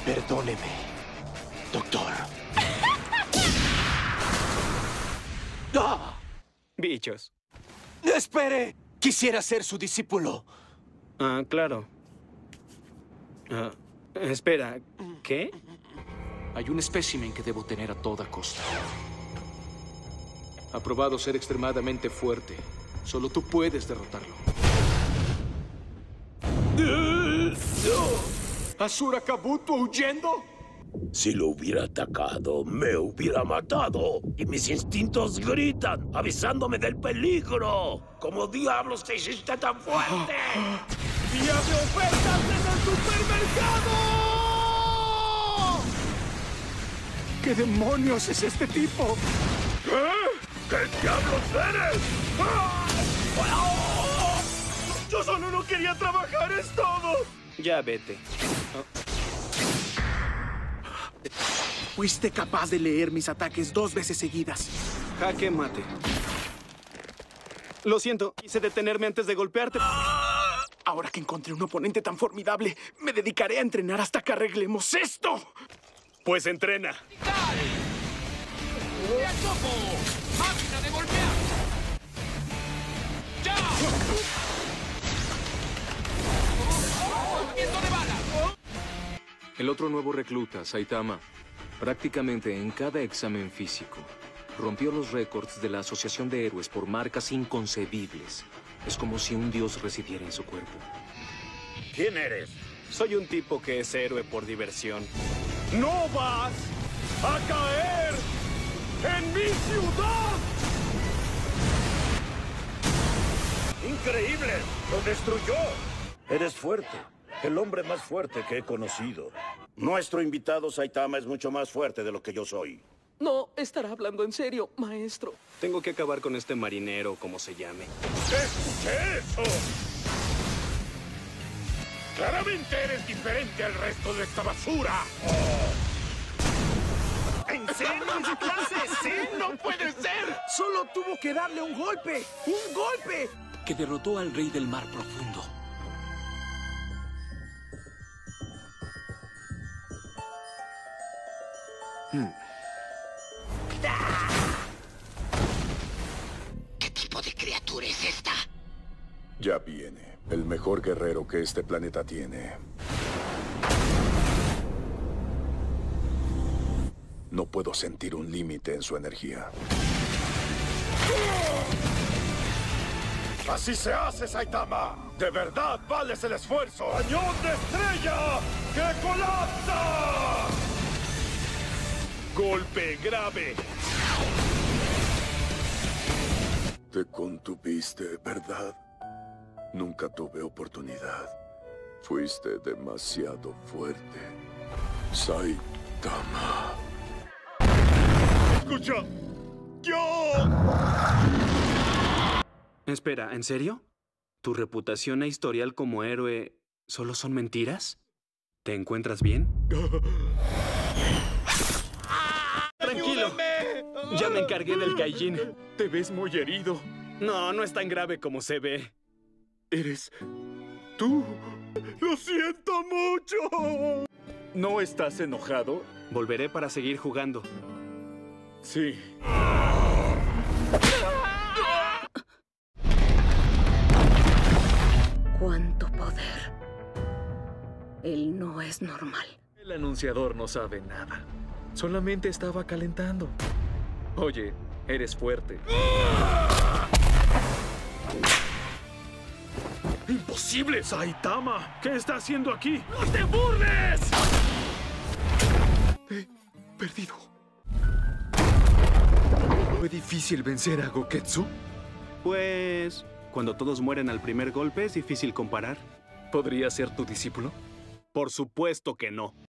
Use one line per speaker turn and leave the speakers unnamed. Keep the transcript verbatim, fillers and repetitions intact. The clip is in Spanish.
Perdóneme, doctor. ¡Ah!
Bichos.
¡Espere! Quisiera ser su discípulo.
Ah, claro. Ah, espera, ¿qué?
Hay un espécimen que debo tener a toda costa. Ha probado ser extremadamente fuerte. Solo tú puedes derrotarlo. ¿Asura Kabuto huyendo?
Si lo hubiera atacado, me hubiera matado. Y mis instintos gritan, avisándome del peligro. ¿Cómo diablos te hiciste tan fuerte?
¡Día de ofertas en el supermercado! ¿Qué demonios es este tipo?
¿Eh? ¿Qué diablos eres? ¡Ah!
Yo solo no quería trabajar, es todo.
Ya vete.
Fuiste capaz de leer mis ataques dos veces seguidas.
Jaque mate. Lo siento, quise detenerme antes de golpearte.
Ahora que encontré un oponente tan formidable, me dedicaré a entrenar hasta que arreglemos esto.
Pues entrena.
¡Máquina de golpear! ¡Ya! ¡Movimiento de bala!
El otro nuevo recluta, Saitama, prácticamente en cada examen físico, rompió los récords de la Asociación de Héroes por marcas inconcebibles. Es como si un dios residiera en su cuerpo.
¿Quién eres?
Soy un tipo que es héroe por diversión.
¡No vas a caer en mi ciudad!
¡Increíble! ¡Lo destruyó! Eres fuerte. El hombre más fuerte que he conocido. Nuestro invitado Saitama es mucho más fuerte de lo que yo soy.
No, estará hablando en serio, maestro.
Tengo que acabar con este marinero, como se llame.
¡Escuché eso! Claramente eres diferente al resto de esta basura.
¿En serio? ¿En su clase? ¡Sí! ¡No puede ser!
Solo tuvo que darle un golpe. ¡Un golpe!
Que derrotó al rey del mar profundo.
Hmm. ¿Qué tipo de criatura es esta?
Ya viene. El mejor guerrero que este planeta tiene. No puedo sentir un límite en su energía.
¡Así se hace, Saitama! ¡De verdad vales el esfuerzo! ¡Cañón de estrella que colapsa!
¡Golpe grave!
Te contuviste, ¿verdad? Nunca tuve oportunidad. Fuiste demasiado fuerte. Saitama.
¡Escucha! ¡Yo!
Espera, ¿en serio? ¿Tu reputación e historial como héroe solo son mentiras? ¿Te encuentras bien? Tranquilo. Ya me encargué del Gaijin.
Te ves muy herido.
No, no es tan grave como se ve.
¿Eres tú? ¡Lo siento mucho! ¿No estás enojado?
Volveré para seguir jugando.
Sí.
¡Cuánto poder! Él no es normal.
El anunciador no sabe nada. Solamente estaba calentando. Oye, eres fuerte.
¡Imposible! ¡Saitama! ¿Qué está haciendo aquí? ¡No te burles! He perdido. ¿Fue difícil vencer a Goketsu?
Pues... cuando todos mueren al primer golpe es difícil comparar.
¿Podría ser tu discípulo?
Por supuesto que no.